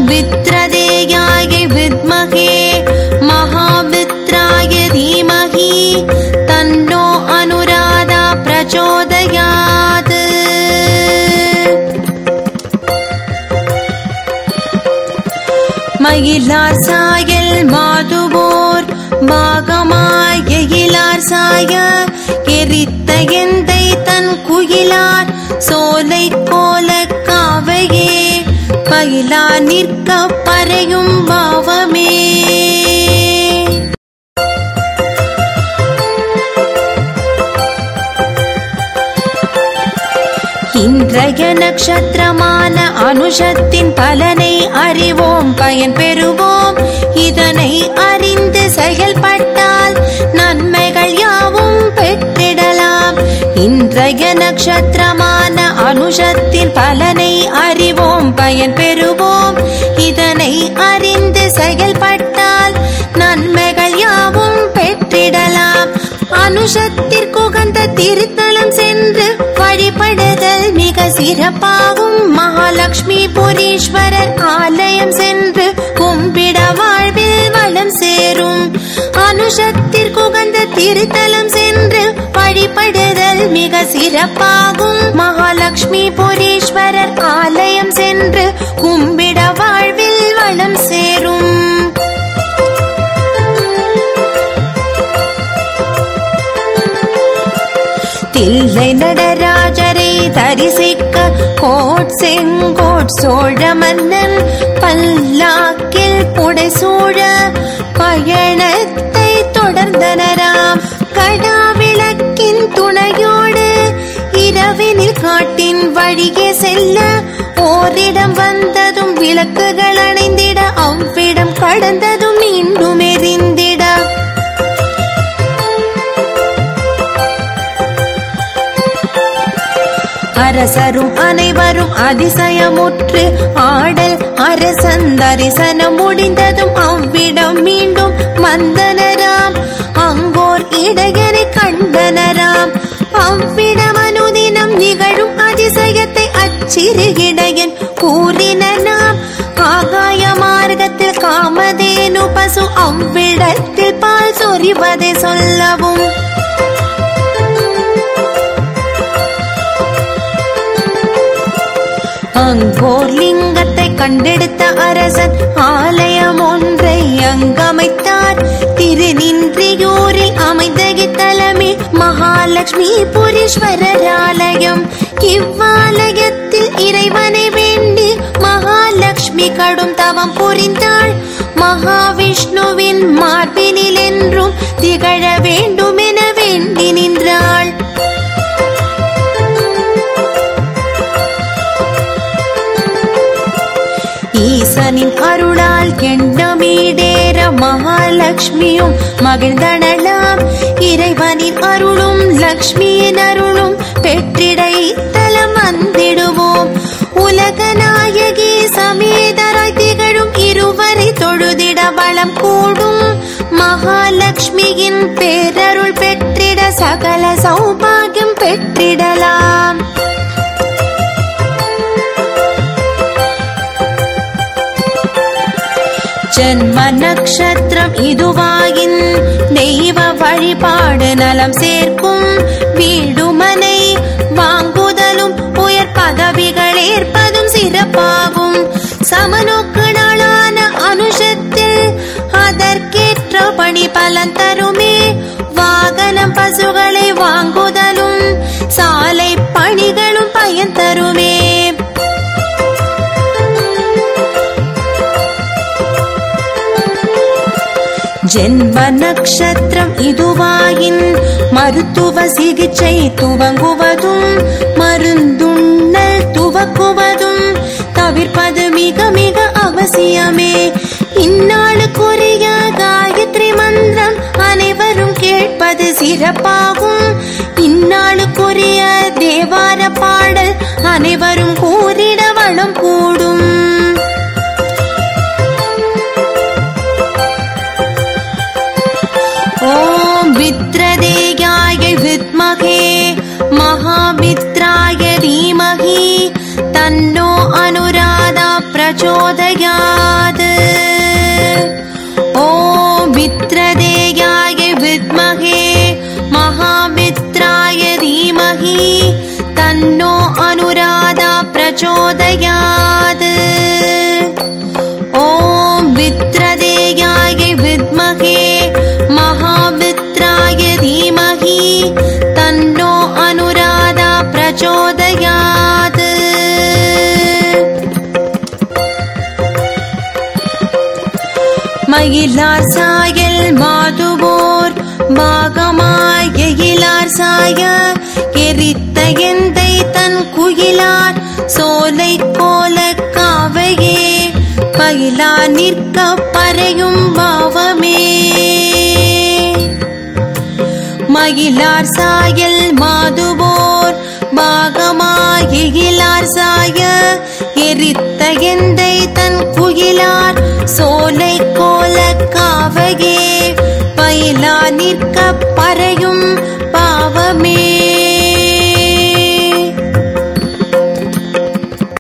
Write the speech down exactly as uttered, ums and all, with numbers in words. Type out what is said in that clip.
वित्रदेयाय विद्महे महावित्राय धीमहि तन्नो अनुराधा प्रचोदयात्। மயிலார் சாயல் மாதுவோர் பாகமாய இலார் சாய எரித்த எந்தை தன் குயிலார் சோலை கோல காவையே பயிலா நிற்க பறையும் பாவமே. இன்றைய நட்சத்திரமான அனுஷத்தின் பலனை அறிவோம், பயன் பெறுவோம். இதனை அறிந்து செயல்பட்டால் நன்மைகள் யாவும் பெற்றிடலாம். இன்றைய நட்சத்திரமான அனுஷத்தின் பலனை அறிவோம், பயன் பெறுவோம். இதனை அறிந்து செயல்பட்டால் நன்மைகள் யாவும் பெற்றிடலாம். அனுஷத்திற்குகந்த திருத்தலம் சென்று வழிபடுதல் மிக சிறப்பாகும். மகாலட்சுமி புரீஸ்வரர் ஆலயம் சென்று கும்பிட வாழ்வில் வளம் சேரும். அனுஷத்திற்குகந்த திருத்தலம் சென்று வழிபடுதல் மிக சிறப்பாகும். மகாலட்சுமி புரீஸ்வரர் ஆலயம் சென்று கும்பிட வாழ்வில் வளம் சேரும். தில்லை நடராஜரை தரிசிக்க கோட் செங்கோட் சோழ மன்னன் பல்லாக்கில் புடைசூழ பயணத்தை தொடர்ந்தனராம். கடாவிளக்கின் துணையோடு இரவினில் காட்டின் வழியே செல்ல ஓரிடம் வந்ததும் விளக்குகள் அணைந்திட அவ்விடம் கடந்ததும் மீண்டும் எரிந்திட அரசரும் அனைவரும் அதிசயமுற்று ஆடல் அரசன் தரிசனம் முடிந்ததும் அவ்விடம் மீண்டும் வந்தனராம். அங்கோர் இடையனை கண்டனராம். அவ்விடம் அனுதினம் நிகழும் அதிசயத்தை அச்சிறு இடையன் கூறினாம். ஆகாய மார்க்கத்தில் காமதேனு பசு அவ்விடத்தில் பால் சொரிவதை சொல்லவும் அங்கோர் லிங்கத்தை கண்டெடுத்த அரசன் ஆலயம் ஒன்றை அங்கமைத்தார். திருநின்றியூரில் அமைந்த இத்தலமே மகாலட்சுமி புரீஸ்வரர் ஆலயம். இவ்வாலயத்தில் இறைவனை வேண்டி மகாலட்சுமி கடும் தவம் புரிந்தாள். மகாவிஷ்ணுவின் மார்பினில் என்றும் திகழ வேண்டும் என வேண்டி நின்றாள். ஈசனின் அருளால் எண்ணமீடேற மகாலட்சுமியும் மகிழ்ந்தனலாம். இறைவனின் அருளும் லட்சுமியின் அருளும் பெற்றிட இத்தலம் வந்திடுவோம். உலக நாயகி சமேதராய் திகழும் இருவரை தொழுதிட வளம் கூடும். மகாலட்சுமியின் பேரருள் பெற்றிட சகல சௌபாகியம் பெற்றிடலாம். ஜன்ம நக்ஷத்திரம் இதுவாயின் தெய்வ வழிபாடு நலம் சேர்க்கும். வீடுமனை வாங்குதலும் உயர் பதவிகள் ஏற்பதும் சிறப்பாகும். சமநோக்கு நாளான அனுஷத்தில் அதற்கேற்ற பணி பலன் தருமே. வாகனம் பசுகளை வாங்குதலும் சாலை பணிகளும் பயன் தருமே. ஜென்ம நக்ஷத்திரம் இதுவாயின் மருத்துவ சிகிச்சை துவங்குவதும் மருந்துண்ணல் துவக்குவதும் தவிர்ப்பது மிக மிக அவசியமே. இந்நாளுக்குரிய காயத்ரி மந்திரம் அனைவரும் கேட்பது சிறப்பாகும். இந்நாளுக்குரிய தேவார பாடல் அனைவரும் கூறிட வளம் கூடும். ஓம் வித்ரதேயாய வித்மகே மகாவித்ராய தீமஹி தன்னோ அனுராதா பிரச்சோதயாத். மயிலார் சாயல் மாதுவோர் பாகமாய் எயிலார் சாய எரித்த எந்தை தன் குயிலார் சோலை கோல காவையே பயிலா நிற்க பறையும் பாவமே. மயிலார் சாயல் மாதுவோர் பாகமாய் எயிலார் சாய எரித்த எந்தை தன் குயிலார் சோலை கோல காவையே பயிலா நிற்க பறையும் பாவமே.